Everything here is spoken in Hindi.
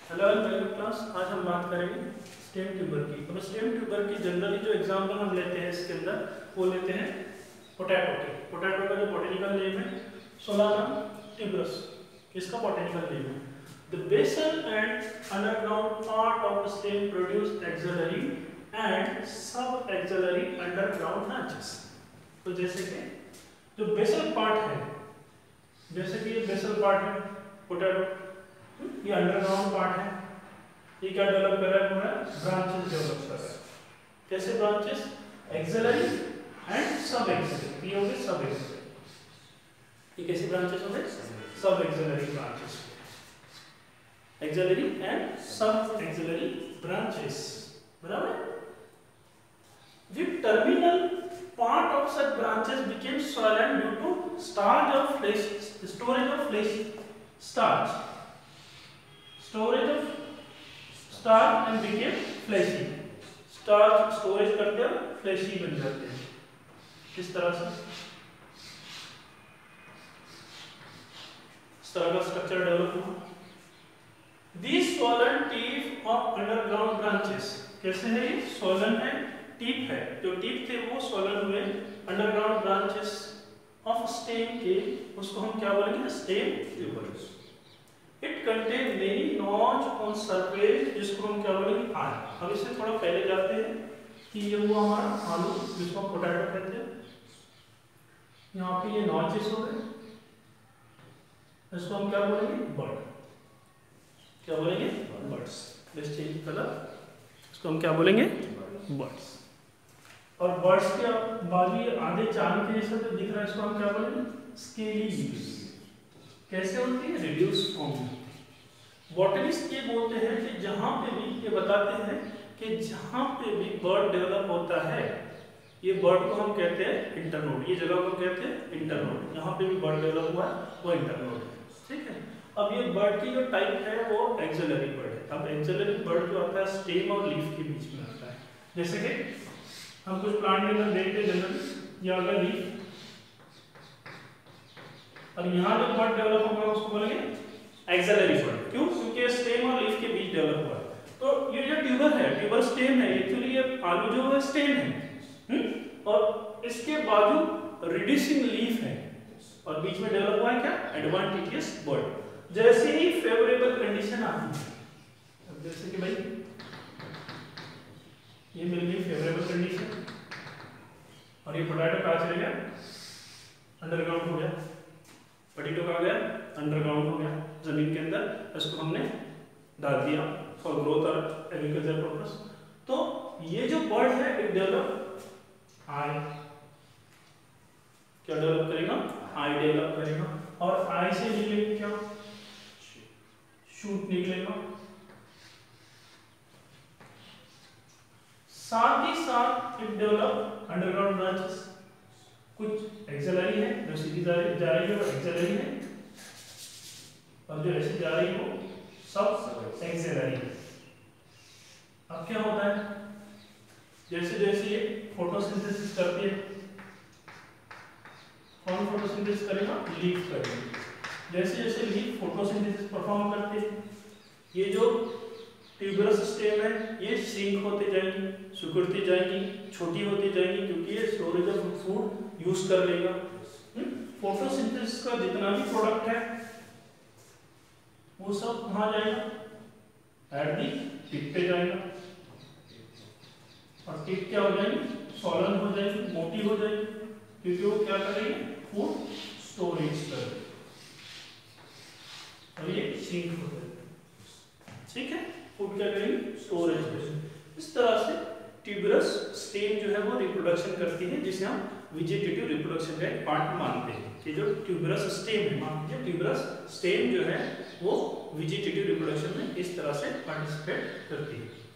Hello welcome class. आज हम बात करेंगे स्टेम ट्यूबर की। अब स्टेम ट्यूबर की जनरली जो एग्जांपल हम लेते हैं इसके अंदर वो लेते हैं पोटैटो की। पोटैटो का जो बॉटनिकल नेम है सोलानम ट्यूबरस, इसका बॉटनिकल नेम है। The basal end underground part of the stem produce axillary and sub axillary underground branches. तो जैसे कि जो बेसल पार्ट है, जैसे कि ये बेसल पार्ट है पोटैटो, ये अंडरग्राउंड पार्ट है, ये क्या डेवलप कर रहा है? पूरा ब्रांचेस डेवलप कर रहा है। कैसे branches? Axillary and sub axillary. ये हो गए सब एक्सिलरी। ये कैसे ब्रांचेस हो गए? Sub axillary branches. Axillary and sub axillary branches, बराबर। The terminal part of such branches became swollen due to storage of flesh starch. Storage of starch and became fleshy. Starch storage करते हैं, fleshy बन जाते हैं। इस तरह से इस तरह का स्ट्रक्चर डेवलप हुआ। These swollen tip of underground branches, कैसे है ये? swollen है, टिप है, जो टिप थे वो swollen हुए अंडरग्राउंड ब्रांचेस ऑफ स्टेम के, उसको हम क्या बोलेंगे? Stem tubers. It contain many notch on surface, जिसको हम क्या बोलेंगे? आलू। अब इससे थोड़ा पहले जाते हैं कि ये वो हमारा आलू जिसको हम पोटैटो कहते हैं। यहाँ पे ये नॉचेस हो गए, इसको हम क्या बोलेंगे? बर्ड। क्या बोलेंगे? बर्ड्स। लेट्स चेंज कलर, इसको हम क्या बोलेंगे? बर्ड्स। और बर्ड्स के बाजू ये आधे चांद के जैसा जो दिख रहा है, इसको हम क्या बोलेंगे? Scaly leaves. कैसे होती है? रिड्यूस फॉर्म में। बॉटनिस्ट ये बोलते हैं कि जहां पे भी, ये बताते हैं कि जहां पे भी बर्ड डेवलप होता है, ये बर्ड को हम कहते हैं इंटरनोड। ये जगह को कहते हैं इंटरनोड। जहां पे भी बर्ड डेवलप हुआ है वो इंटरनोड है, ठीक है। अब ये बर्ड की जो टाइप है वो एक्सिलरी बर्ड है। अब एक्सिलरी बर्ड जो आता है स्टेम और लीफ के बीच में आता है। जैसे कि हम कुछ प्लांट के अंदर देखते हैं जनरली, ये अगर लीफ, और यहाँ जो बर्ड डेवलप होगा उसको बोलेंगे एक्सिलरी बर्ड। क्यों? क्योंकि स्टेम और लीफ के बीच डेवलप हुआ है। तो ये जो ट्यूबर है, ट्यूबर स्टेम है, एक्चुअली ये आलू जो है स्टेम है, और इसके बाजू रिड्यूसिंग लीफ है, और बीच में डेवलप हुआ है क्या? Advantageous bud. जैसे ही फेवरेबल कंडीशन आती है, अब जैसे कि भाई ये मिल गई फेवरेबल कंडीशन, और ये पोटैटो कहाँ चले गया? अंडरग्राउंड हो गया। पोटैटो कहाँ गया? अंडरग्राउंड हो गया, जमीन के अंदर। इसको हमने डाल दिया फॉर ग्रोथ और एग्रीकल्चर पर्पस। तो ये जो बर्ड है इट डेवलप आई। क्या डेवलप करेगा? आई डेवलप करेगा, और आई से निकलेगा क्या? शूट निकलेगा। साथ ही साथ इट डेवलप अंडरग्राउंड ब्रांचेस। कुछ एक्सिलरी है, जो सीधी जा रही है वो एक्सिलरी है, और जो ऐसे जा रही है वो सब एक्सिलरी है। अब क्या होता है? जैसे जैसे ये फोटोसिंथेसिस करती है, कौन फोटोसिंथेसिस करेगा? लीफ करेगी। जैसे जैसे लीफ फोटोसिंथेसिस परफॉर्म करती है, ये जो ट्यूबरस स्टेम है ये श्रिंक होते जाएंगी, सिकुड़ती जाएंगी, छोटी होती जाएंगी, क्योंकि ये स्टोरेज ऑफ फूड यूज कर लेगा। फोटोसिंथेसिस का जितना भी प्रोडक्ट है वो सब कहाँ जाएगा? एट दी टिप पे जाएगा, और टिप क्या हो जाएगी? सॉलन हो जाएगी, मोटी हो जाएगी, क्योंकि वो क्या करेगी? फूड स्टोरेज करेगी, और ये श्रिंक हो जाएगी, ठीक है। फूड क्या करेगी? स्टोरेज करेगी। इस तरह से ट्यूबरस स्टेम जो है वो रिप्रोडक्शन करती है, जिसे हम वेजिटेटिव रिप्रोडक्शन का एक पार्ट मानते हैं। कि जो ट्यूबरस स्टेम है, मान लीजिए ट्यूबरस स्टेम जो है वो वेजिटेटिव रिप्रोडक्शन में इस तरह से पार्टिसिपेट करती है।